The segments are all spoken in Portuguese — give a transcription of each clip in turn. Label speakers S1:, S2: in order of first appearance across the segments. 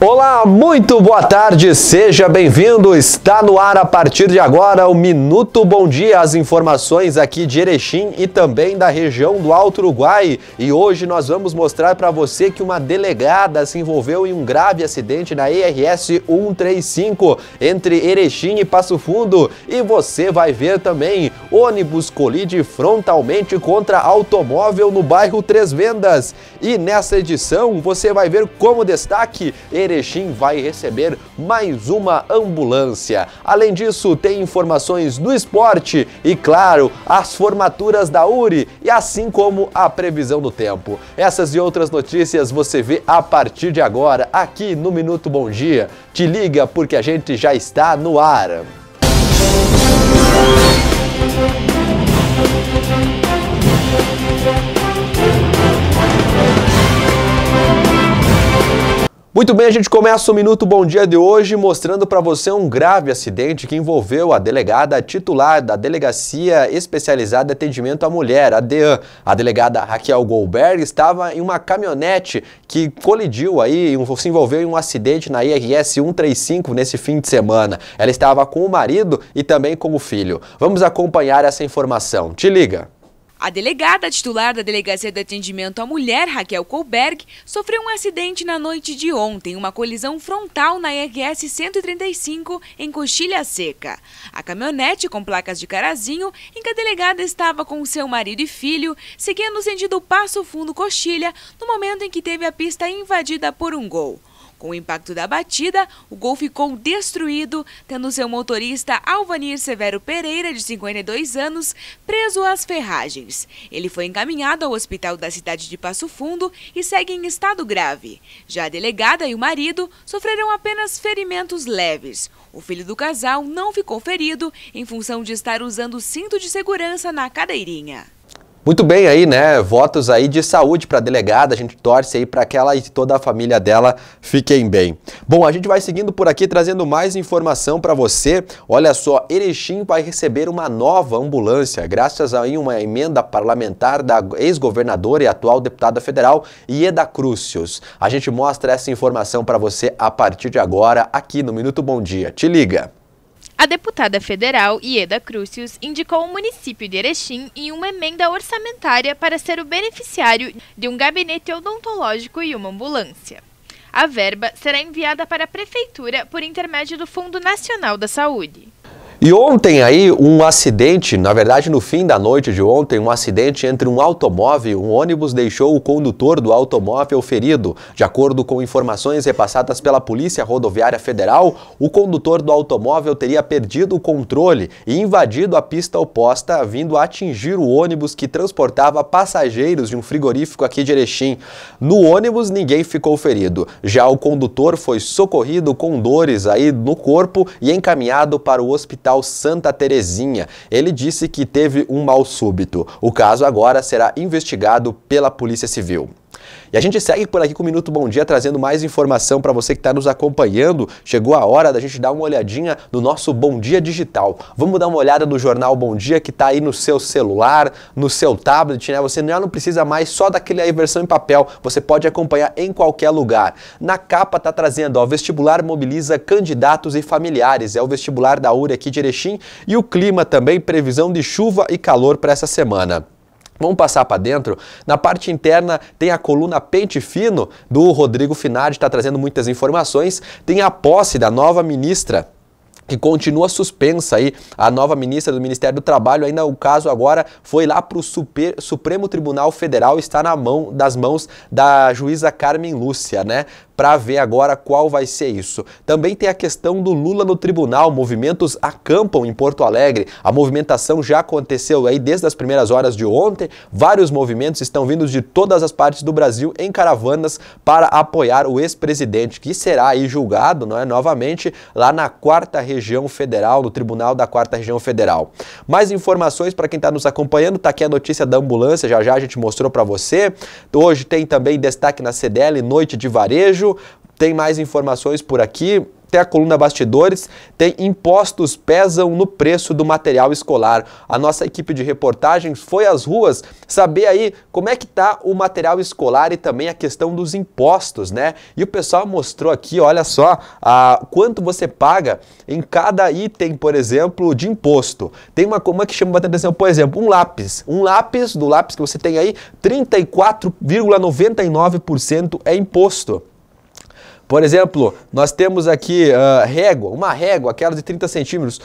S1: Olá, muito boa tarde, seja bem-vindo. Está no ar a partir de agora o Minuto Bom Dia, as informações aqui de Erechim e também da região do Alto Uruguai. E hoje nós vamos mostrar para você que uma delegada se envolveu em um grave acidente na ERS 135 entre Erechim e Passo Fundo. E você vai ver também ônibus colide frontalmente contra automóvel no bairro Três Vendas. E nessa edição você vai ver como destaque Erechim vai receber mais uma ambulância. Além disso, tem informações do esporte e, claro, as formaturas da URI e assim como a previsão do tempo. Essas e outras notícias você vê a partir de agora aqui no Minuto Bom Dia. Te liga porque a gente já está no ar. Muito bem, a gente começa o Minuto Bom Dia de hoje mostrando para você um grave acidente que envolveu a delegada titular da Delegacia Especializada de Atendimento à Mulher, a DEAN. A delegada Raquel Goldberg estava em uma caminhonete que colidiu aí, se envolveu em um acidente na IRS 135 nesse fim de semana. Ela estava com o marido e também com o filho. Vamos acompanhar essa informação. Te liga!
S2: A delegada titular da Delegacia de Atendimento à Mulher, Raquel Goldberg, sofreu um acidente na noite de ontem, uma colisão frontal na IRS 135 em Coxilha Seca. A caminhonete com placas de Carazinho, em que a delegada estava com seu marido e filho, seguia no sentido Passo Fundo Coxilha, no momento em que teve a pista invadida por um Gol. Com o impacto da batida, o Gol ficou destruído, tendo seu motorista Alvanir Severo Pereira, de 52 anos, preso às ferragens. Ele foi encaminhado ao hospital da cidade de Passo Fundo e segue em estado grave. Já a delegada e o marido sofreram apenas ferimentos leves. O filho do casal não ficou ferido em função de estar usando cinto de segurança na cadeirinha.
S1: Muito bem aí, né? Votos aí de saúde para a delegada, a gente torce aí para que ela e toda a família dela fiquem bem. Bom, a gente vai seguindo por aqui trazendo mais informação para você. Olha só, Erechim vai receber uma nova ambulância, graças a uma emenda parlamentar da ex-governadora e atual deputada federal, Ieda Crucius. A gente mostra essa informação para você a partir de agora, aqui no Minuto Bom Dia. Te liga!
S3: A deputada federal Ieda Crucius indicou o município de Erechim em uma emenda orçamentária para ser o beneficiário de um gabinete odontológico e uma ambulância. A verba será enviada para a prefeitura por intermédio do Fundo Nacional da Saúde.
S1: E ontem aí um acidente, na verdade no fim da noite de ontem, um acidente entre um automóvel e um ônibus deixou o condutor do automóvel ferido. De acordo com informações repassadas pela Polícia Rodoviária Federal, o condutor do automóvel teria perdido o controle e invadido a pista oposta, vindo a atingir o ônibus que transportava passageiros de um frigorífico aqui de Erechim. No ônibus ninguém ficou ferido. Já o condutor foi socorrido com dores aí no corpo e encaminhado para o hospital Santa Terezinha. Ele disse que teve um mal súbito. O caso agora será investigado pela Polícia Civil. E a gente segue por aqui com o Minuto Bom Dia, trazendo mais informação para você que está nos acompanhando. Chegou a hora da gente dar uma olhadinha no nosso Bom Dia Digital. Vamos dar uma olhada no Jornal Bom Dia que está aí no seu celular, no seu tablet, né? Você já não precisa mais só daquela versão em papel, você pode acompanhar em qualquer lugar. Na capa está trazendo, ó, vestibular mobiliza candidatos e familiares. É o vestibular da URI aqui de Erechim e o clima também, previsão de chuva e calor para essa semana. Vamos passar para dentro. Na parte interna tem a coluna Pente Fino do Rodrigo Finardi, está trazendo muitas informações. Tem a posse da nova ministra, que continua suspensa aí, a nova ministra do Ministério do Trabalho. Ainda o caso agora foi lá para o Supremo Tribunal Federal, está das mãos da juíza Carmen Lúcia, né? Para ver agora qual vai ser isso. Também tem a questão do Lula no tribunal, movimentos acampam em Porto Alegre. A movimentação já aconteceu aí desde as primeiras horas de ontem. Vários movimentos estão vindos de todas as partes do Brasil em caravanas para apoiar o ex-presidente, que será aí julgado, não é, novamente lá na 4ª Região Federal, no Tribunal da 4ª Região Federal. Mais informações para quem está nos acompanhando, está aqui a notícia da ambulância, já a gente mostrou para você. Hoje tem também destaque na CDL, noite de varejo. tem mais informações por aqui. Tem a coluna Bastidores, tem impostos pesam no preço do material escolar. A nossa equipe de reportagens foi às ruas saber aí como é que tá o material escolar e também a questão dos impostos, né? E o pessoal mostrou aqui, olha só, quanto você paga em cada item, por exemplo, de imposto. Tem uma que chama bastante atenção, por exemplo, um lápis. Um lápis, do lápis que você tem aí, 34,99% é imposto. Por exemplo, nós temos aqui uma régua, aquela de 30 centímetros,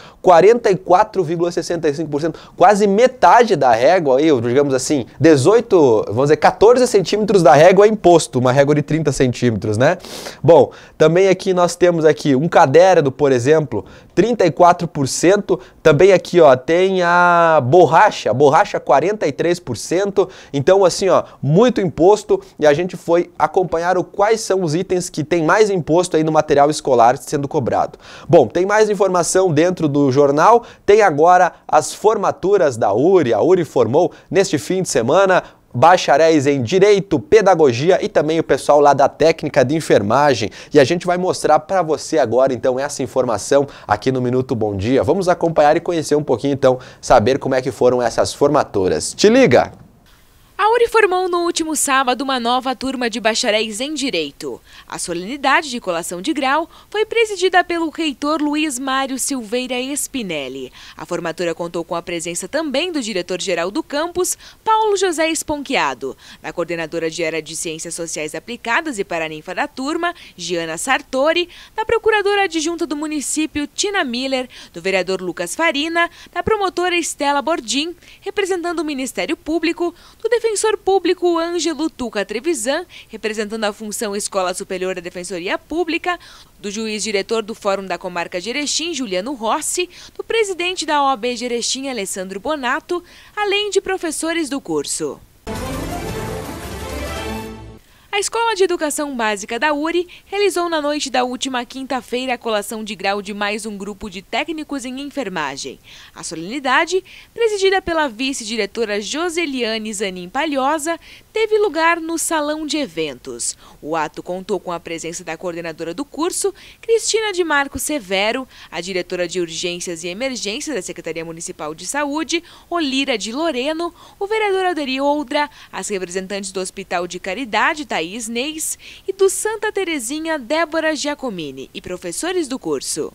S1: 44,65%, quase metade da régua, aí, digamos assim, 14 centímetros da régua é imposto, uma régua de 30 centímetros, né? Bom, também aqui nós temos aqui um caderno, por exemplo, 34%, também aqui, ó, tem a borracha 43%, então assim, ó, muito imposto, e a gente foi acompanhar quais são os itens que tem mais imposto aí no material escolar sendo cobrado. Bom, tem mais informação dentro do jornal, tem agora as formaturas da URI, a URI formou neste fim de semana bacharéis em Direito, Pedagogia e também o pessoal lá da técnica de enfermagem. E a gente vai mostrar para você agora, então, essa informação aqui no Minuto Bom Dia. Vamos acompanhar e conhecer um pouquinho, então, saber como é que foram essas formaturas. Te liga!
S2: A URI formou no último sábado uma nova turma de bacharéis em Direito. A solenidade de colação de grau foi presidida pelo reitor Luiz Mário Silveira Spinelli. A formatura contou com a presença também do diretor-geral do campus, Paulo José Esponquiado, da coordenadora de área de Ciências Sociais Aplicadas e paraninfa da turma, Giana Sartori, da procuradora adjunta do município, Tina Miller, do vereador Lucas Farina, da promotora Estela Bordim, representando o Ministério Público, do defensor público Ângelo Tuca Trevisan, representando a função Escola Superior da Defensoria Pública, do juiz-diretor do Fórum da Comarca de Erechim, Juliano Rossi, do presidente da OAB de Erechim, Alessandro Bonato, além de professores do curso. A Escola de Educação Básica da URI realizou na noite da última quinta-feira a colação de grau de mais um grupo de técnicos em enfermagem. A solenidade, presidida pela vice-diretora Joseliane Zanin Palhosa, teve lugar no Salão de Eventos. O ato contou com a presença da coordenadora do curso, Cristina de Marco Severo, a diretora de Urgências e Emergências da Secretaria Municipal de Saúde, Olira de Loreno, o vereador Alderi Oldra, as representantes do Hospital de Caridade, Thaís Neis, e do Santa Terezinha, Débora Giacomini, e professores do curso.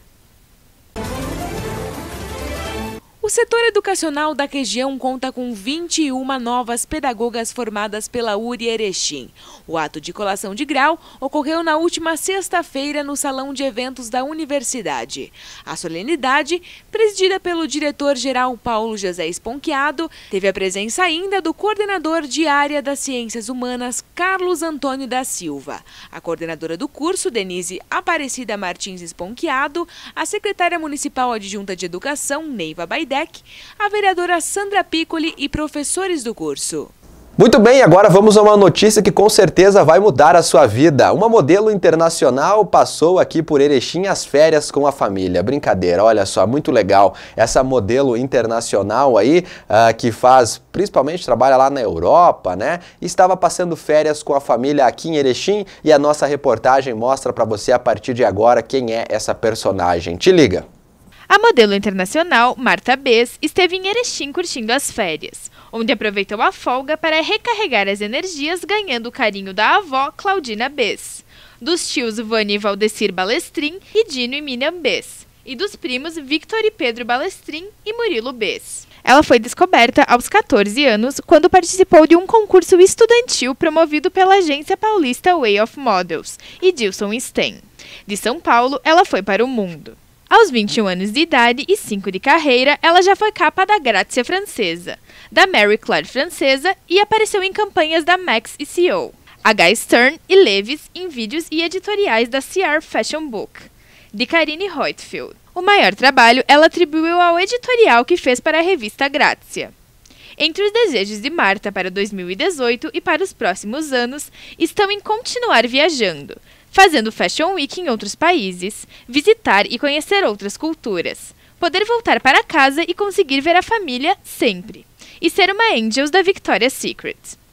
S2: O setor educacional da região conta com 21 novas pedagogas formadas pela URI Erechim. O ato de colação de grau ocorreu na última sexta-feira no Salão de Eventos da Universidade. A solenidade, presidida pelo diretor-geral Paulo José Esponquiado, teve a presença ainda do coordenador de área das Ciências Humanas, Carlos Antônio da Silva, a coordenadora do curso, Denise Aparecida Martins Esponquiado, a secretária municipal adjunta de Educação, Neiva Baidec, a vereadora Sandra Piccoli e professores do curso.
S1: Muito bem, agora vamos a uma notícia que com certeza vai mudar a sua vida. Uma modelo internacional passou aqui por Erechim as férias com a família. Brincadeira, olha só, muito legal. Essa modelo internacional aí, que principalmente trabalha lá na Europa, né? Estava passando férias com a família aqui em Erechim e a nossa reportagem mostra para você a partir de agora quem é essa personagem. Te liga!
S3: A modelo internacional, Marta Bess, esteve em Erechim curtindo as férias, onde aproveitou a folga para recarregar as energias ganhando o carinho da avó, Claudina Bess, dos tios Vani e Valdecir Balestrin e Dino e Miriam Bess, e dos primos Victor e Pedro Balestrin e Murilo Bess. Ela foi descoberta aos 14 anos quando participou de um concurso estudantil promovido pela agência paulista Way of Models e Dilson Stein. De São Paulo, ela foi para o mundo. Aos 21 anos de idade e 5 de carreira, ela já foi capa da Grazia francesa, da Marie Claire francesa e apareceu em campanhas da Max e CEO, H. Stern e Levi's em vídeos e editoriais da CR Fashion Book, de Karine Reutefeldt. O maior trabalho ela atribuiu ao editorial que fez para a revista Grazia. Entre os desejos de Marta para 2018 e para os próximos anos estão em continuar viajando, fazendo Fashion Week em outros países, visitar e conhecer outras culturas, poder voltar para casa e conseguir ver a família sempre, e ser uma Angels da Victoria's Secret.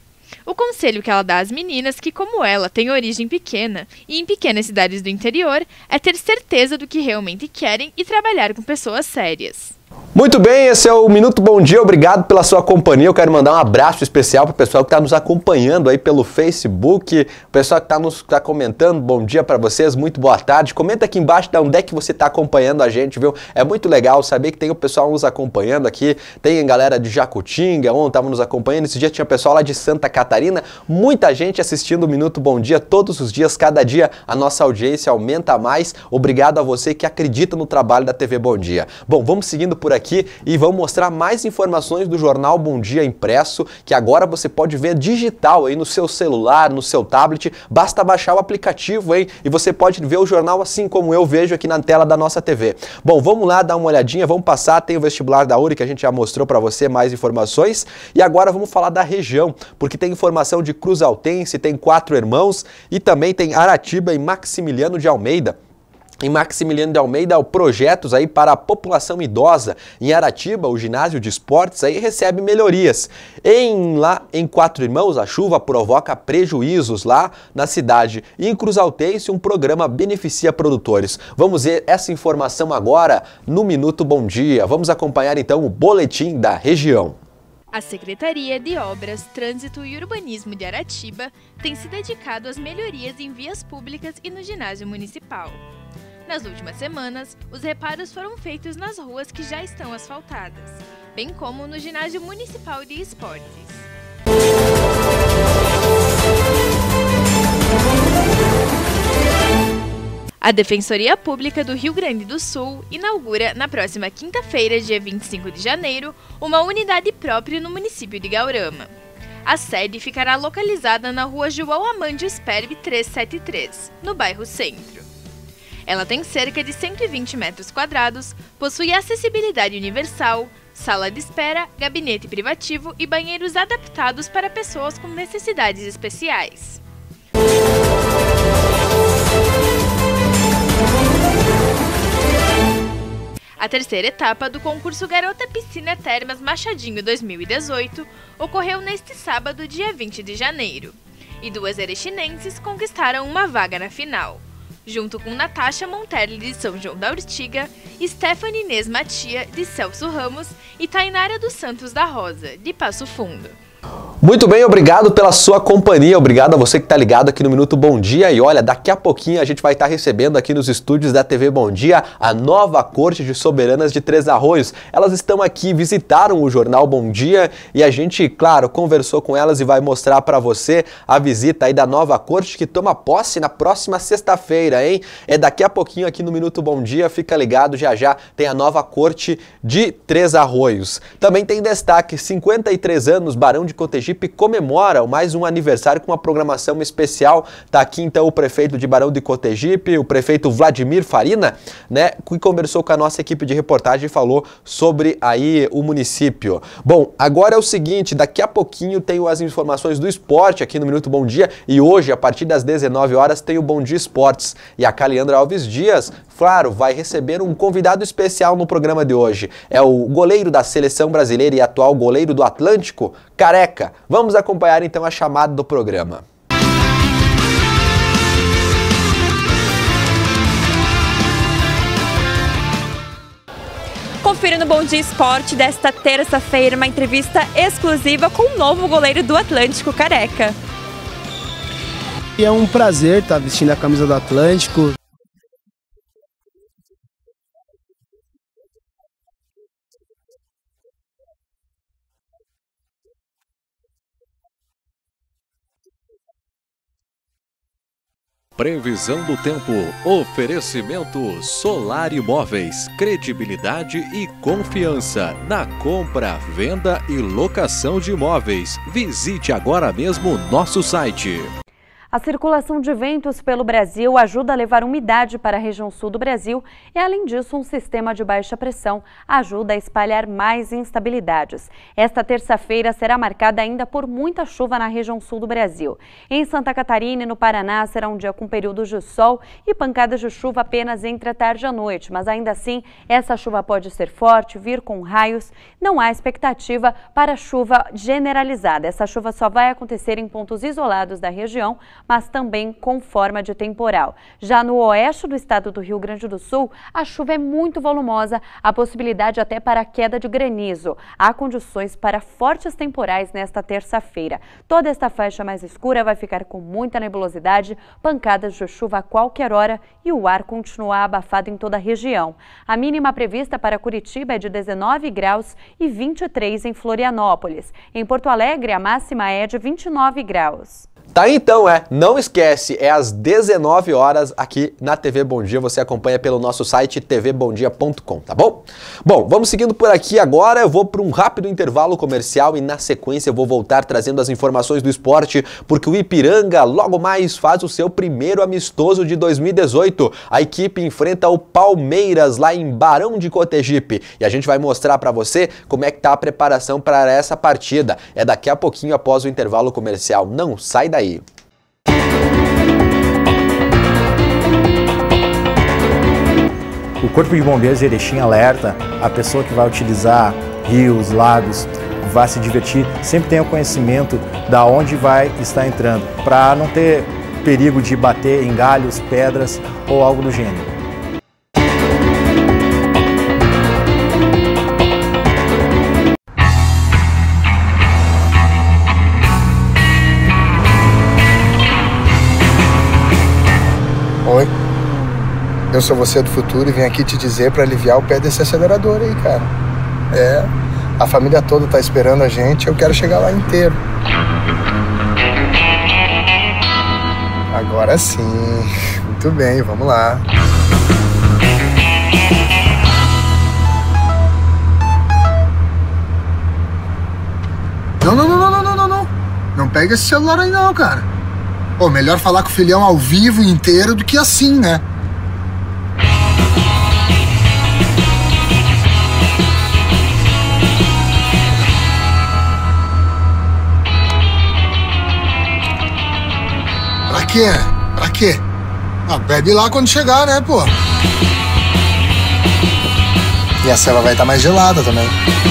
S3: O conselho que ela dá às meninas, que como ela tem origem pequena e em pequenas cidades do interior, é ter certeza do que realmente querem e trabalhar com pessoas sérias.
S1: Muito bem, esse é o Minuto Bom Dia, obrigado pela sua companhia. Eu quero mandar um abraço especial para o pessoal que está nos acompanhando aí pelo Facebook, o pessoal que está comentando, bom dia para vocês, muito boa tarde. Comenta aqui embaixo de onde é que você está acompanhando a gente, viu? É muito legal saber que tem o pessoal nos acompanhando aqui, tem a galera de Jacutinga, ontem estava nos acompanhando, esse dia tinha pessoal lá de Santa Catarina, muita gente assistindo o Minuto Bom Dia todos os dias, cada dia a nossa audiência aumenta mais. Obrigado a você que acredita no trabalho da TV Bom Dia. Bom, vamos seguindo por aqui e vamos mostrar mais informações do jornal Bom Dia impresso, que agora você pode ver digital aí no seu celular, no seu tablet, basta baixar o aplicativo aí e você pode ver o jornal assim como eu vejo aqui na tela da nossa TV. Bom, vamos lá dar uma olhadinha, vamos passar, tem o vestibular da URI que a gente já mostrou para você mais informações e agora vamos falar da região, porque tem informação de Cruz Altense, tem Quatro Irmãos e também tem Aratiba e Maximiliano de Almeida. Em Maximiliano de Almeida, projetos aí para a população idosa. Em Aratiba, o ginásio de esportes aí recebe melhorias. Lá em Quatro Irmãos, a chuva provoca prejuízos lá na cidade. E em Cruz Altense, um programa beneficia produtores. Vamos ver essa informação agora no Minuto Bom Dia. Vamos acompanhar então o boletim da região.
S3: A Secretaria de Obras, Trânsito e Urbanismo de Aratiba tem se dedicado às melhorias em vias públicas e no ginásio municipal. Nas últimas semanas, os reparos foram feitos nas ruas que já estão asfaltadas, bem como no ginásio municipal de esportes. A Defensoria Pública do Rio Grande do Sul inaugura, na próxima quinta-feira, dia 25 de janeiro, uma unidade própria no município de Gaurama. A sede ficará localizada na rua João Amandio Sperb 373, no bairro Centro. Ela tem cerca de 120 metros quadrados, possui acessibilidade universal, sala de espera, gabinete privativo e banheiros adaptados para pessoas com necessidades especiais. A terceira etapa do concurso Garota Piscina Termas Machadinho 2018 ocorreu neste sábado, dia 20 de janeiro, e duas erechinenses conquistaram uma vaga na final, junto com Natasha Monterli de São João da Urtiga, Stephanie Inês Matia de Celso Ramos e Tainara dos Santos da Rosa, de Passo Fundo.
S1: Muito bem, obrigado pela sua companhia, obrigado a você que está ligado aqui no Minuto Bom Dia e olha, daqui a pouquinho a gente vai estar recebendo aqui nos estúdios da TV Bom Dia a nova Corte de Soberanas de Três Arroios. Elas estão aqui, visitaram o jornal Bom Dia e a gente, claro, conversou com elas e vai mostrar para você a visita aí da nova Corte que toma posse na próxima sexta-feira, hein? É daqui a pouquinho aqui no Minuto Bom Dia, fica ligado, já já tem a nova Corte de Três Arroios. Também tem destaque, 53 anos, Barão de Cotegipe comemora mais um aniversário com uma programação especial. Tá aqui então o prefeito de Barão de Cotegipe, o prefeito Vladimir Farina, né, que conversou com a nossa equipe de reportagem e falou sobre aí o município. Bom, agora é o seguinte, daqui a pouquinho tenho as informações do esporte aqui no Minuto Bom Dia e hoje, a partir das 19 horas, tem o Bom Dia Esportes. E a Caliandra Alves Dias, claro, vai receber um convidado especial no programa de hoje. É o goleiro da Seleção Brasileira e atual goleiro do Atlântico, Careca. Vamos acompanhar então a chamada do programa.
S4: Confira no Bom Dia Esporte desta terça-feira uma entrevista exclusiva com o novo goleiro do Atlântico, Careca.
S5: E é um prazer estar vestindo a camisa do Atlântico.
S6: Previsão do tempo, oferecimento Solar Imóveis, credibilidade e confiança na compra, venda e locação de imóveis. Visite agora mesmo nosso site.
S7: A circulação de ventos pelo Brasil ajuda a levar umidade para a região sul do Brasil e, além disso, um sistema de baixa pressão ajuda a espalhar mais instabilidades. Esta terça-feira será marcada ainda por muita chuva na região sul do Brasil. Em Santa Catarina e no Paraná será um dia com períodos de sol e pancadas de chuva apenas entre a tarde e a noite, mas ainda assim essa chuva pode ser forte, vir com raios. Não há expectativa para chuva generalizada. Essa chuva só vai acontecer em pontos isolados da região, mas também com forma de temporal. Já no oeste do estado do Rio Grande do Sul, a chuva é muito volumosa, há possibilidade até para queda de granizo. Há condições para fortes temporais nesta terça-feira. Toda esta faixa mais escura vai ficar com muita nebulosidade, pancadas de chuva a qualquer hora e o ar continuar abafado em toda a região. A mínima prevista para Curitiba é de 19 graus e 23 em Florianópolis. Em Porto Alegre, a máxima é de 29 graus.
S1: Tá, então, não esquece, é às 19 horas aqui na TV Bom Dia, você acompanha pelo nosso site tvbomdia.com, tá bom? Bom, vamos seguindo por aqui agora, eu vou para um rápido intervalo comercial e na sequência eu vou voltar trazendo as informações do esporte, porque o Ipiranga logo mais faz o seu primeiro amistoso de 2018. A equipe enfrenta o Palmeiras lá em Barão de Cotegipe e a gente vai mostrar para você como é que tá a preparação para essa partida. É daqui a pouquinho após o intervalo comercial, não sai daí.
S8: O Corpo de Bombeiros de Erechim alerta a pessoa que vai utilizar rios, lagos, vai se divertir, sempre tenha o conhecimento da onde vai estar entrando, para não ter perigo de bater em galhos, pedras ou algo do gênero.
S9: Oi, eu sou você do futuro e vim aqui te dizer para aliviar o pé desse acelerador aí, cara. A família toda tá esperando a gente, eu quero chegar lá inteiro. Agora sim, muito bem, vamos lá. Não. Não pega esse celular aí não, cara. Pô, melhor falar com o filhão ao vivo inteiro do que assim, né? Pra quê? Ah, bebe lá quando chegar, né, pô? E a cela vai estar mais gelada também.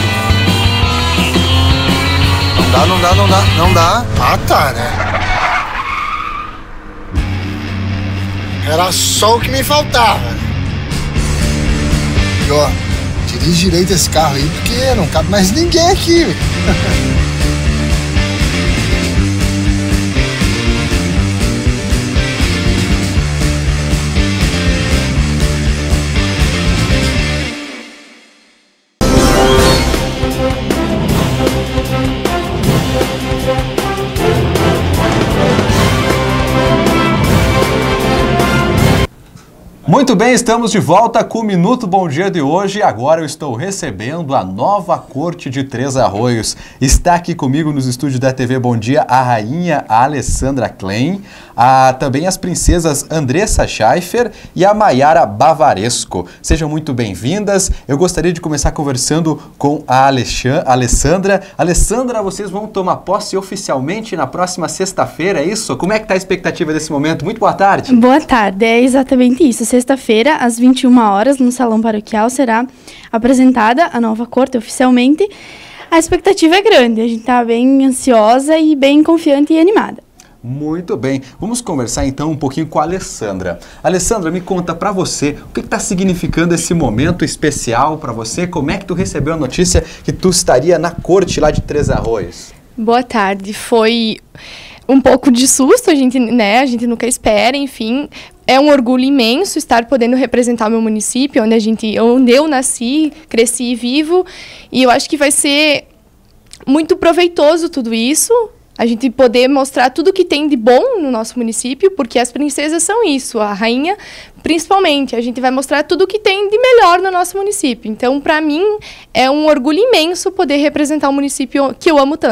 S9: Não dá. Ah, tá, né? Era só o que me faltava. E ó, dirige direito esse carro aí, porque não cabe mais ninguém aqui.
S1: Muito bem, estamos de volta com o Minuto Bom Dia de hoje. Agora eu estou recebendo a nova corte de Três Arroios. Está aqui comigo nos estúdios da TV Bom Dia a rainha Alessandra Klein, também as princesas Andressa Schaeffer e a Maiara Bavaresco. Sejam muito bem-vindas. Eu gostaria de começar conversando com a Alessandra. Alessandra, vocês vão tomar posse oficialmente na próxima sexta-feira, é isso? Como é que está a expectativa desse momento? Muito boa tarde.
S10: Boa tarde, é exatamente isso. Sexta-feira, às 21 horas, no Salão Paroquial, será apresentada a nova corte oficialmente. A expectativa é grande, a gente está bem ansiosa e bem confiante e animada.
S1: Muito bem, vamos conversar então um pouquinho com a Alessandra. Alessandra, me conta pra você, o que está significando esse momento especial para você? Como é que tu recebeu a notícia que tu estaria na corte lá de Três Arroios?
S10: Boa tarde, foi um pouco de susto, a gente nunca espera, enfim. É um orgulho imenso estar podendo representar o meu município, onde eu nasci, cresci e vivo. E eu acho que vai ser muito proveitoso tudo isso, a gente poder mostrar tudo que tem de bom no nosso município, porque as princesas são isso, a rainha principalmente. A gente vai mostrar tudo que tem de melhor no nosso município. Então, para mim, é um orgulho imenso poder representar um município que eu amo tanto.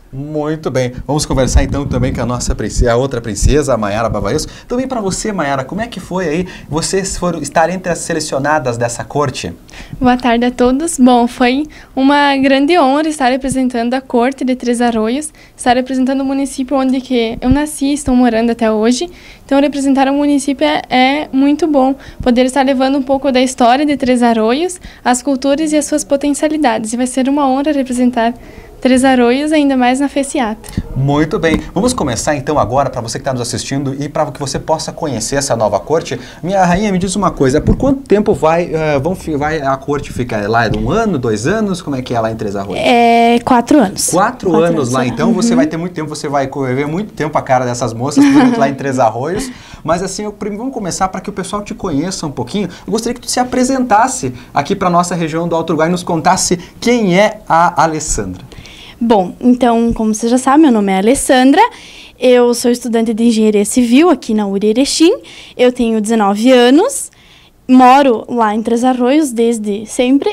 S1: Muito bem. Vamos conversar então também com a nossa princesa, a outra princesa, a Maiara Bavaresco. Também para você, Maiara, como é que foi aí vocês foram estar entre as selecionadas dessa corte?
S10: Boa tarde a todos. Bom, foi uma grande honra estar representando a corte de Três Arroios, estar representando o município onde que eu nasci e estou morando até hoje. Então, representar o município é muito bom. Poder estar levando um pouco da história de Três Arroios, as culturas e as suas potencialidades. E vai ser uma honra representar Três Arroios, ainda mais na FECIATA.
S1: Muito bem. Vamos começar então agora, para você que está nos assistindo e para que você possa conhecer essa nova corte. Minha rainha, me diz uma coisa, por quanto tempo vai a corte ficar lá? É 1 ano, 2 anos? Como é que é lá em Três Arroios?
S10: 4 anos.
S1: 4 anos lá, então você vai ter muito tempo, você vai ver muito tempo a cara dessas moças lá em Três Arroios. Mas assim, vamos começar para que o pessoal te conheça um pouquinho. Eu gostaria que tu se apresentasse aqui para a nossa região do Alto Uruguai e nos contasse quem é a Alessandra.
S11: Bom, então, como você já sabe, meu nome é Alessandra, eu sou estudante de Engenharia Civil aqui na URI Erechim, eu tenho 19 anos, moro lá em Três Arroios desde sempre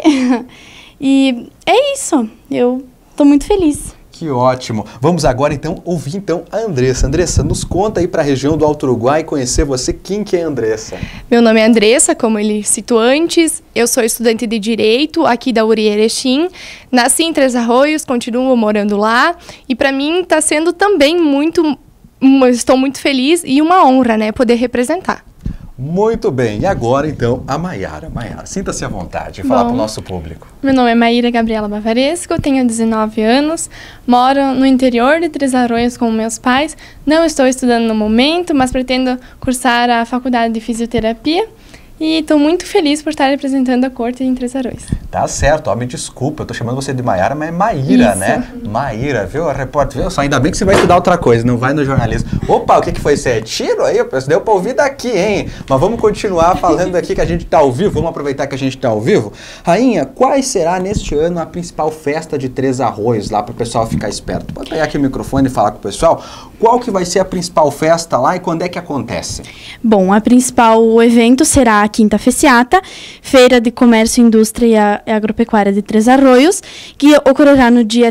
S11: e é isso, eu estou muito feliz.
S1: Que ótimo. Vamos agora então ouvir a Andressa. Andressa, nos conta aí para a região do Alto Uruguai, conhecer você, quem que é a Andressa?
S10: Meu nome é Andressa, como ele citou antes, eu sou estudante de Direito aqui da URI Erechim, nasci em Três Arroios, continuo morando lá e para mim está sendo também estou muito feliz e uma honra, né, poder representar.
S1: Muito bem, e agora então a Maiara. Maiara, sinta-se à vontade de falar para o nosso público.
S10: Meu nome é Maíra Gabriela Bavaresco, eu tenho 19 anos, moro no interior de Três Arroios com meus pais, não estou estudando no momento, mas pretendo cursar a faculdade de fisioterapia e estou muito feliz por estar representando a corte em Três Arroios.
S1: Tá certo, me desculpa, eu tô chamando você de Maiara, mas é Maíra, né? Maíra, viu? A repórter, viu? Só ainda bem que você vai estudar outra coisa, não vai no jornalismo. Opa, o que foi? Isso é tiro aí? Deu pra ouvir daqui, hein? Mas vamos continuar falando aqui que a gente tá ao vivo, vamos aproveitar que a gente tá ao vivo. Rainha, qual será neste ano a principal festa de Três Arroios lá para o pessoal ficar esperto? Pode pegar aqui o microfone e falar com o pessoal. Qual que vai ser a principal festa lá e quando é que acontece?
S11: Bom, o evento será a Quinta FECIATA, Feira de Comércio, Indústria e Agropecuária de Três Arroios, que ocorrerá nos dias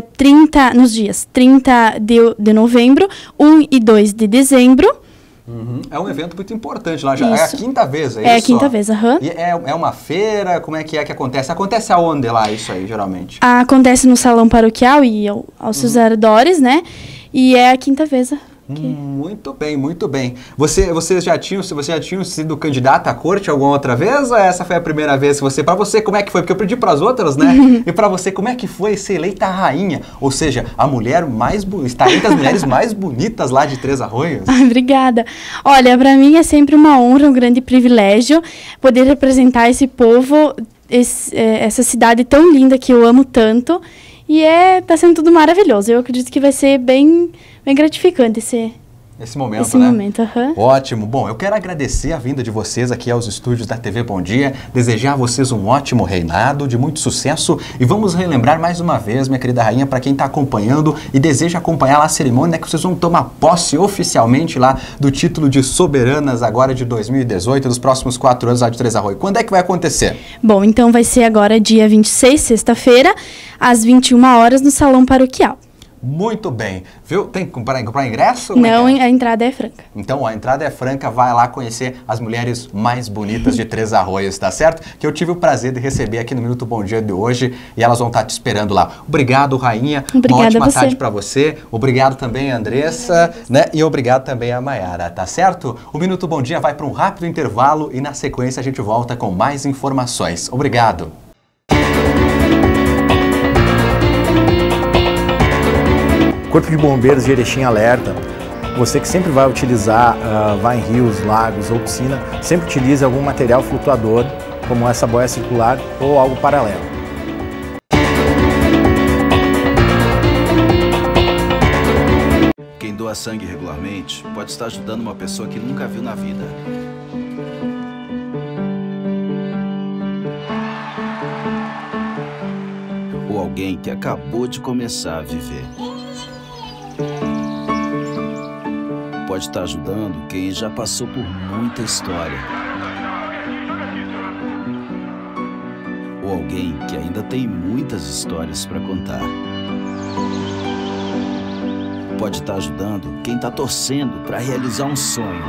S11: 30 de novembro, 1 e 2 de dezembro.
S1: É um evento muito importante lá, já é a quinta vez, é isso?
S11: É a quinta vez, aham.
S1: E é uma feira, como é que acontece? Acontece aonde lá isso aí, geralmente?
S11: Acontece no Salão Paroquial e aos seus arredores, né? E é a quinta vez.
S1: Muito bem, muito bem. Você já tinha sido candidata à corte alguma outra vez? Ou essa foi a primeira vez que você... Para você, como é que foi? Porque eu pedi para as outras, né? E para você, como é que foi ser eleita a rainha? Ou seja, a mulher está entre as mulheres mais bonitas lá de Três Arroios?
S11: Obrigada. Olha, para mim é sempre uma honra, um grande privilégio poder representar esse povo, essa cidade tão linda que eu amo tanto. E tá sendo tudo maravilhoso. Eu acredito que vai ser bem gratificante
S1: esse momento,
S11: esse momento, aham.
S1: Ótimo. Bom, eu quero agradecer a vinda de vocês aqui aos estúdios da TV Bom Dia, desejar a vocês um ótimo reinado, de muito sucesso e vamos relembrar mais uma vez, minha querida rainha, para quem está acompanhando e deseja acompanhar lá a cerimônia, né, que vocês vão tomar posse oficialmente lá do título de soberanas agora de 2018, dos próximos 4 anos lá de Três Arroios. Quando é que vai acontecer?
S11: Bom, então vai ser agora dia 26, sexta-feira, às 21 horas no Salão Paroquial.
S1: Muito bem. Viu? Tem que comprar ingresso?
S11: Não, a entrada é franca.
S1: Então, a entrada é franca, vai lá conhecer as mulheres mais bonitas de Três Arroios, tá certo? Que eu tive o prazer de receber aqui no Minuto Bom Dia de hoje e elas vão estar te esperando lá. Obrigado, rainha.
S11: Obrigada.
S1: Uma ótima tarde para você. Obrigado também, Andressa, né? E obrigado também a Maiara, tá certo? O Minuto Bom Dia vai para um rápido intervalo e na sequência a gente volta com mais informações. Obrigado.
S8: Corpo de Bombeiros de Erechim alerta, você que sempre vai utilizar, vai em rios, lagos ou piscina, sempre utilize algum material flutuador, como essa boia circular ou algo paralelo.
S12: Quem doa sangue regularmente pode estar ajudando uma pessoa que nunca viu na vida. Ou alguém que acabou de começar a viver. Pode estar ajudando quem já passou por muita história. Ou alguém que ainda tem muitas histórias para contar. pode estar ajudando quem está torcendo para realizar um sonho.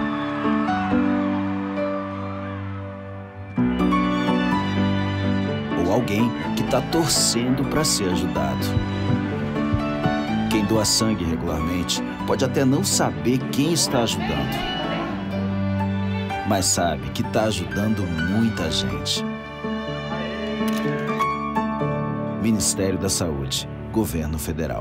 S12: Ou alguém que está torcendo para ser ajudado. Quem doa sangue regularmente pode até não saber quem está ajudando, mas sabe que está ajudando muita gente. Ministério da Saúde, Governo Federal.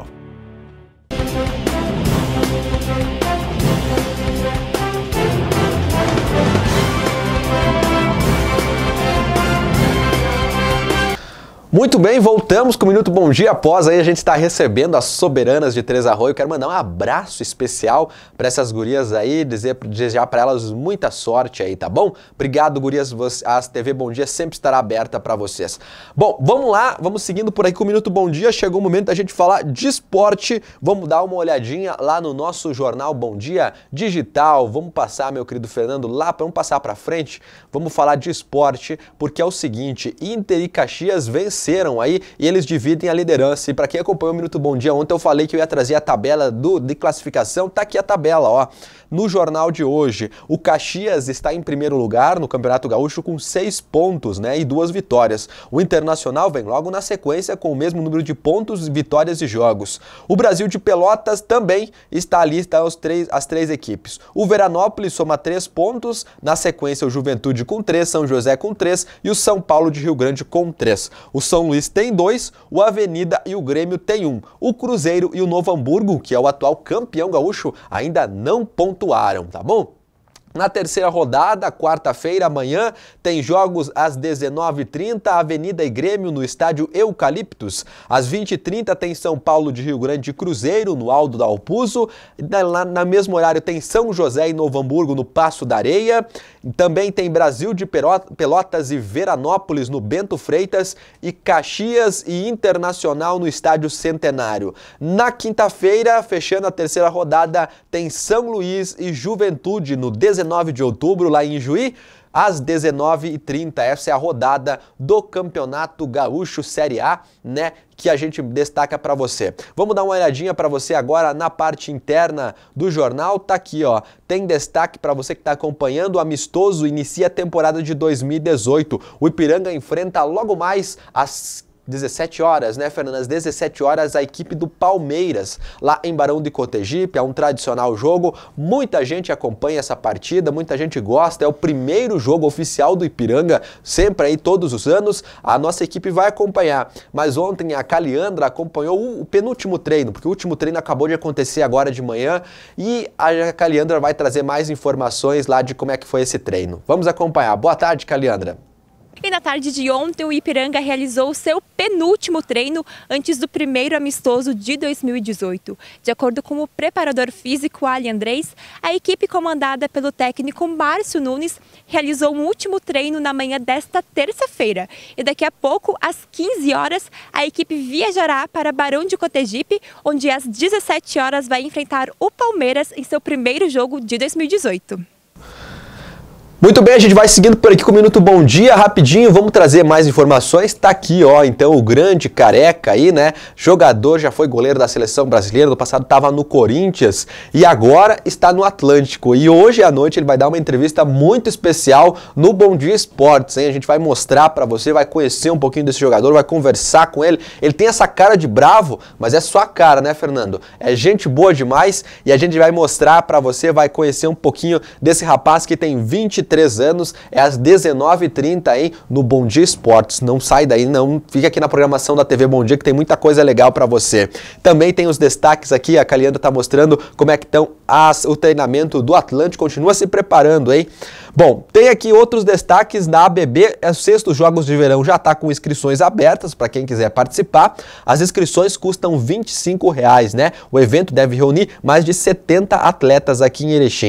S1: Muito bem, voltamos com o Minuto Bom Dia. Após aí a gente está recebendo as soberanas de Três Arroios. Quero mandar um abraço especial para essas gurias aí, desejar para elas muita sorte aí, tá bom? Obrigado, gurias. A TV Bom Dia sempre estará aberta para vocês. Bom, vamos lá, vamos seguindo por aí com o Minuto Bom Dia. Chegou o momento da gente falar de esporte. Vamos dar uma olhadinha lá no nosso jornal Bom Dia Digital. Vamos passar, meu querido Fernando, vamos passar para frente. Vamos falar de esporte, porque é o seguinte, Inter e Caxias venceram aí e eles dividem a liderança. E para quem acompanhou o Minuto Bom Dia ontem, eu falei que eu ia trazer a tabela de classificação. Tá aqui a tabela, ó. No jornal de hoje, o Caxias está em primeiro lugar no Campeonato Gaúcho com 6 pontos, né, e 2 vitórias. O Internacional vem logo na sequência com o mesmo número de pontos, vitórias e jogos. O Brasil de Pelotas também está ali, está as 3 equipes. O Veranópolis soma 3 pontos, na sequência o Juventude com 3, São José com 3 e o São Paulo de Rio Grande com 3. O São Luís tem 2, o Avenida e o Grêmio tem 1. O Cruzeiro e o Novo Hamburgo, que é o atual campeão gaúcho, ainda não pontuaram, tá bom? Na terceira rodada, quarta-feira, amanhã, tem jogos às 19h30, Avenida e Grêmio no estádio Eucaliptus. Às 20h30 tem São Paulo de Rio Grande e Cruzeiro no Aldo da Alpuzo. No mesmo horário tem São José e Novo Hamburgo no Passo da Areia. Também tem Brasil de Pelotas e Veranópolis no Bento Freitas e Caxias e Internacional no estádio Centenário. Na quinta-feira, fechando a terceira rodada, tem São Luís e Juventude no 19 de outubro, lá em Juí, às 19h30. Essa é a rodada do Campeonato Gaúcho Série A, né, que a gente destaca para você. Vamos dar uma olhadinha para você agora na parte interna do jornal. Tá aqui, ó. Tem destaque para você que está acompanhando. O amistoso inicia a temporada de 2018. O Ipiranga enfrenta logo mais às 17 horas, né, Fernando? Às 17 horas, a equipe do Palmeiras, lá em Barão de Cotegipe. É um tradicional jogo. Muita gente acompanha essa partida, muita gente gosta. É o primeiro jogo oficial do Ipiranga, sempre aí, todos os anos. A nossa equipe vai acompanhar. Mas ontem a Caliandra acompanhou o penúltimo treino, porque o último treino acabou de acontecer agora de manhã. E a Caliandra vai trazer mais informações lá de como é que foi esse treino. Vamos acompanhar. Boa tarde, Caliandra.
S4: E na tarde de ontem, o Ipiranga realizou o seu penúltimo treino antes do primeiro amistoso de 2018. De acordo com o preparador físico Ali Andrés, a equipe comandada pelo técnico Márcio Nunes realizou um último treino na manhã desta terça-feira. E daqui a pouco, às 15 horas, a equipe viajará para Barão de Cotegipe, onde às 17 horas vai enfrentar o Palmeiras em seu primeiro jogo de 2018.
S1: Muito bem, a gente vai seguindo por aqui com o Minuto Bom Dia, rapidinho, vamos trazer mais informações. Tá aqui, ó, então o grande Careca aí, né, jogador, já foi goleiro da seleção brasileira, no passado estava no Corinthians e agora está no Atlântico. E hoje à noite ele vai dar uma entrevista muito especial no Bom Dia Esportes, hein? A gente vai mostrar pra você, vai conhecer um pouquinho desse jogador, vai conversar com ele. Ele tem essa cara de bravo, mas é só a cara, né, Fernando? É gente boa demais e a gente vai mostrar pra você, vai conhecer um pouquinho desse rapaz que tem 23 anos, é às 19h30, hein, no Bom Dia Esportes. Não sai daí, não. Fica aqui na programação da TV Bom Dia que tem muita coisa legal para você. Também tem os destaques aqui, a Caliandra tá mostrando como é que estão o treinamento do Atlântico, continua se preparando, hein? Bom, tem aqui outros destaques da ABB, os 6º Jogos de Verão já tá com inscrições abertas para quem quiser participar. As inscrições custam R$ 25, né? O evento deve reunir mais de 70 atletas aqui em Erechim.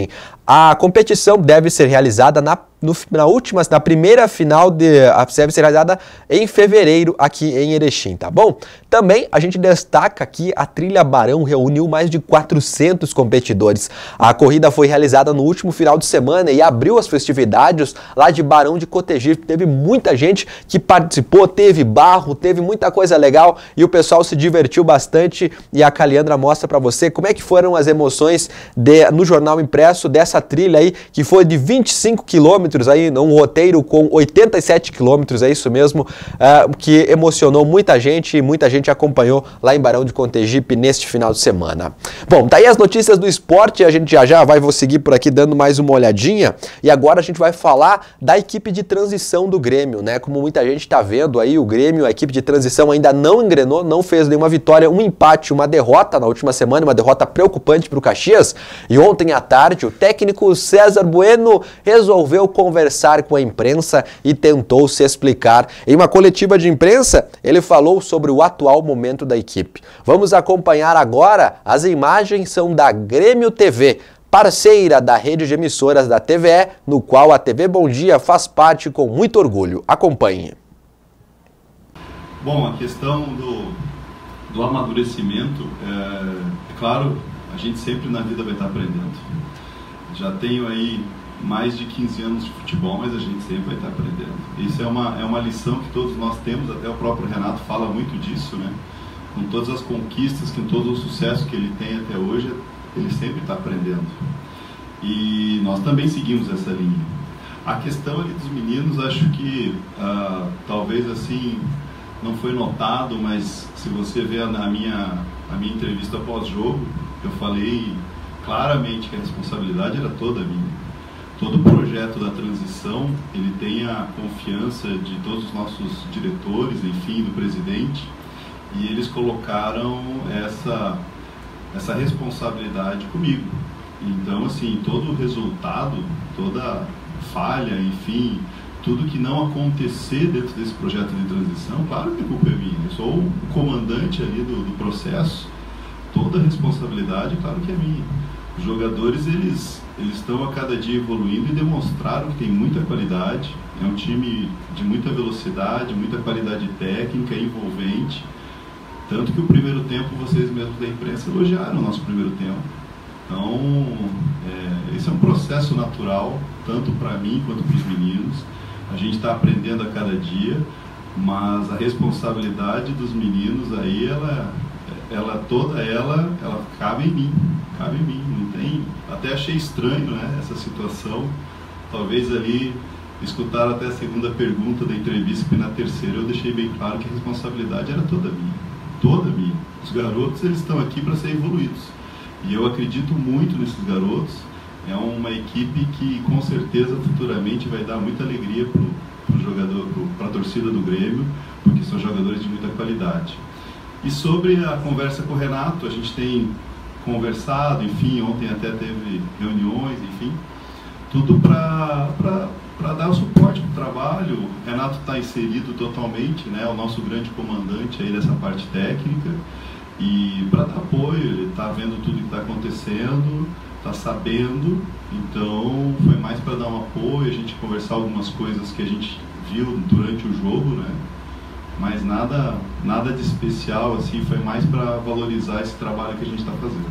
S1: A competição deve ser realizada na primeira final deve ser realizada em fevereiro aqui em Erechim, tá bom? Também a gente destaca que a Trilha Barão reuniu mais de 400 competidores. A corrida foi realizada no último final de semana e abriu as festividades lá de Barão de Cotegipe. Teve muita gente que participou, teve barro, teve muita coisa legal e o pessoal se divertiu bastante. E a Caliandra mostra para você como é que foram as emoções no jornal impresso dessa trilha aí, que foi de 25 quilômetros aí, um roteiro com 87 quilômetros, é isso mesmo, que emocionou muita gente e muita gente acompanhou lá em Barão de Cotegipe neste final de semana. Bom, tá aí as notícias do esporte, a gente já vai seguir por aqui dando mais uma olhadinha e agora a gente vai falar da equipe de transição do Grêmio, né? Como muita gente tá vendo aí, o Grêmio, a equipe de transição ainda não engrenou, não fez nenhuma vitória, um empate, uma derrota na última semana, uma derrota preocupante para o Caxias. E ontem à tarde o técnico César Bueno resolveu conversar com a imprensa e tentou se explicar. Em uma coletiva de imprensa, ele falou sobre o atual momento da equipe. Vamos acompanhar agora, as imagens são da Grêmio TV, parceira da rede de emissoras da TVE, no qual a TV Bom Dia faz parte com muito orgulho. Acompanhe.
S13: Bom, a questão do amadurecimento, é claro, a gente sempre na vida vai estar aprendendo. Já tenho aí mais de 15 anos de futebol, mas a gente sempre vai estar aprendendo. Isso é uma lição que todos nós temos, até o próprio Renato fala muito disso, né? Com todas as conquistas, com todo o sucesso que ele tem até hoje, ele sempre está aprendendo. E nós também seguimos essa linha. A questão ali dos meninos, acho que talvez assim não foi notado, mas se você ver a minha entrevista pós-jogo, eu falei claramente que a responsabilidade era toda minha. Todo o projeto da transição, ele tem a confiança de todos os nossos diretores, enfim, do presidente, e eles colocaram essa responsabilidade comigo. Então, assim, todo o resultado, toda falha, enfim, tudo que não acontecer dentro desse projeto de transição, claro que a culpa é minha. Eu sou o comandante ali do processo, toda a responsabilidade, claro que é minha. Os jogadores, eles estão a cada dia evoluindo e demonstraram que tem muita qualidade. É um time de muita velocidade, muita qualidade técnica, envolvente. Tanto que o primeiro tempo, vocês mesmos da imprensa elogiaram o nosso primeiro tempo. Então, esse é um processo natural, tanto para mim quanto para os meninos. A gente está aprendendo a cada dia, mas a responsabilidade dos meninos aí, toda ela cabe em mim. Cabe em mim, não tem... Até achei estranho, né, essa situação. Talvez ali escutaram até a segunda pergunta da entrevista, porque na terceira eu deixei bem claro que a responsabilidade era toda minha. Toda minha. Os garotos, eles estão aqui para ser evoluídos. E eu acredito muito nesses garotos. É uma equipe que com certeza futuramente vai dar muita alegria para a torcida do Grêmio, porque são jogadores de muita qualidade. E sobre a conversa com o Renato, a gente tem conversado, enfim, ontem até teve reuniões, enfim, tudo para dar o suporte para o trabalho. O Renato está inserido totalmente, né, o nosso grande comandante aí dessa parte técnica, e para dar apoio, ele está vendo tudo que está acontecendo, está sabendo, então foi mais para dar um apoio, a gente conversar algumas coisas que a gente viu durante o jogo, né? Mas nada de especial, assim, foi mais para valorizar esse trabalho que a gente está fazendo.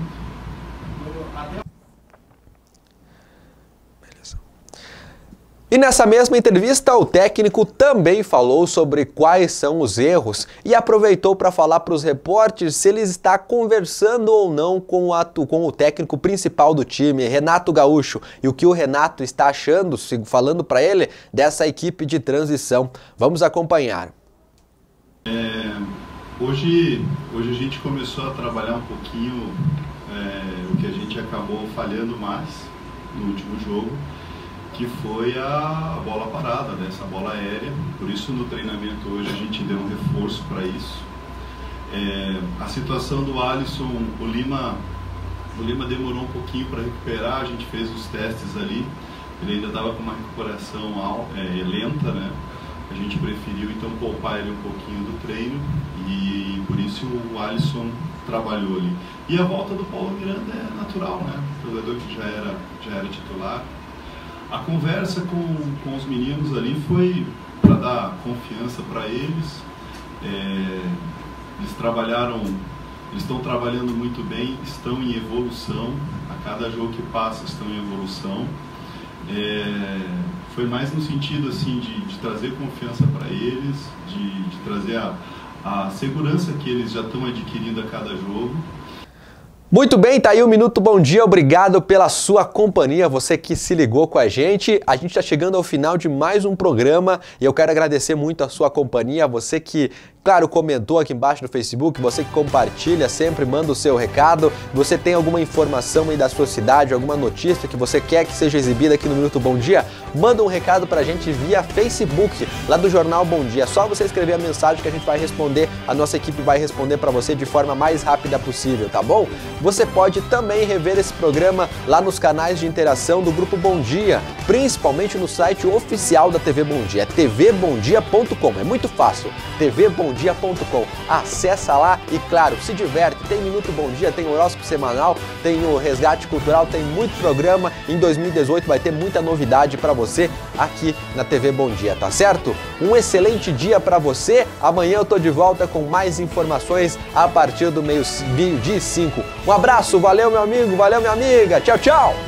S1: Beleza. E nessa mesma entrevista, o técnico também falou sobre quais são os erros e aproveitou para falar para os repórteres se ele está conversando ou não com o técnico principal do time, Renato Gaúcho, e o que o Renato está achando, falando para ele, dessa equipe de transição. Vamos acompanhar.
S13: Hoje a gente começou a trabalhar um pouquinho o que a gente acabou falhando mais no último jogo, que foi a bola parada, né? Essa bola aérea. Por isso no treinamento hoje a gente deu um reforço para isso. A situação do Alisson, o Lima demorou um pouquinho para recuperar, a gente fez os testes ali, ele ainda estava com uma recuperação lenta, né? A gente preferiu então poupar ele um pouquinho do treino e por isso o Alisson trabalhou ali. E a volta do Paulo Miranda é natural, né? O jogador que já era titular. A conversa com os meninos ali foi para dar confiança para eles. Eles estão trabalhando muito bem, estão em evolução. A cada jogo que passa estão em evolução. Foi mais no sentido assim de trazer confiança para eles, de trazer a segurança que eles já estão adquirindo a cada jogo.
S1: Muito bem, tá aí o Minuto Bom Dia, obrigado pela sua companhia, você que se ligou com a gente está chegando ao final de mais um programa e eu quero agradecer muito a sua companhia, você que, claro, comentou aqui embaixo no Facebook, você que compartilha, sempre manda o seu recado, você tem alguma informação aí da sua cidade, alguma notícia que você quer que seja exibida aqui no Minuto Bom Dia, manda um recado pra gente via Facebook, lá do Jornal Bom Dia, é só você escrever a mensagem que a gente vai responder, a nossa equipe vai responder pra você de forma mais rápida possível, tá bom? Você pode também rever esse programa lá nos canais de interação do Grupo Bom Dia, principalmente no site oficial da TV Bom Dia, é tvbomdia.com, é muito fácil, tvbomdia.com, acessa lá e claro, se diverte, tem Minuto Bom Dia, tem horóscopo semanal, tem o Resgate Cultural, tem muito programa, em 2018 vai ter muita novidade para você aqui na TV Bom Dia, tá certo? Um excelente dia para você, amanhã eu tô de volta com mais informações a partir do meio-dia e 5. Um abraço, valeu meu amigo, valeu minha amiga, tchau, tchau!